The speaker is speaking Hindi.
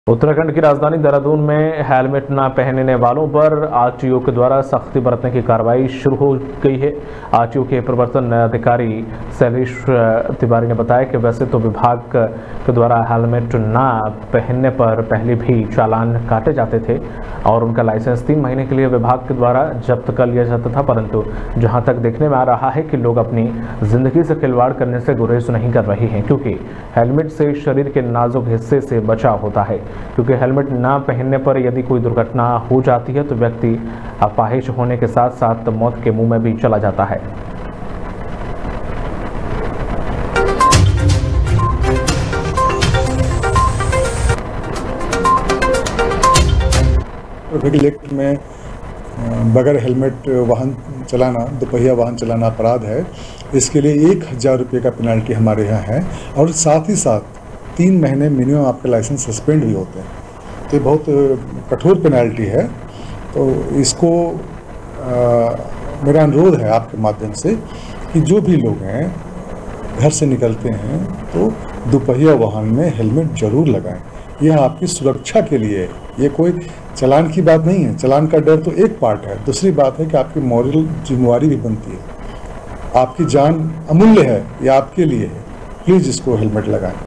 उत्तराखंड की राजधानी देहरादून में हेलमेट न पहनने वालों पर आरटीओ के द्वारा सख्ती बरतने की कार्रवाई शुरू हो गई है। आरटीओ के प्रवर्तन अधिकारी शैलेश तिवारी ने बताया कि वैसे तो विभाग के द्वारा हेलमेट न पहनने पर पहले भी चालान काटे जाते थे और उनका लाइसेंस 3 महीने के लिए विभाग के द्वारा जब्त कर लिया जाता था, परंतु जहां तक देखने में आ रहा है कि लोग अपनी जिंदगी से खिलवाड़ करने से गुरेज नहीं कर रहे हैं, क्योंकि हेलमेट से शरीर के नाजुक हिस्से से बचाव होता है। क्योंकि हेलमेट ना पहनने पर यदि कोई दुर्घटना हो जाती है तो व्यक्ति अपाहिज होने के साथ साथ मौत के मुंह में भी चला जाता है। ट्रैफिक एक्ट में बगैर हेलमेट वाहन चलाना, दोपहिया वाहन चलाना अपराध है। इसके लिए 1000 रुपये का पेनल्टी हमारे यहाँ है और साथ ही साथ 3 महीने मिनिमम आपके लाइसेंस सस्पेंड भी होते हैं। तो ये बहुत कठोर पेनल्टी है। तो इसको मेरा अनुरोध है आपके माध्यम से कि जो भी लोग हैं घर से निकलते हैं तो दोपहिया वाहन में हेलमेट जरूर लगाएं। यह आपकी सुरक्षा के लिए है, ये कोई चालान की बात नहीं है। चालान का डर तो एक पार्ट है, दूसरी बात है कि आपकी मॉरल जिम्मेवारी भी बनती है। आपकी जान अमूल्य है, ये आपके लिए है। प्लीज़ इसको हेलमेट लगाएं।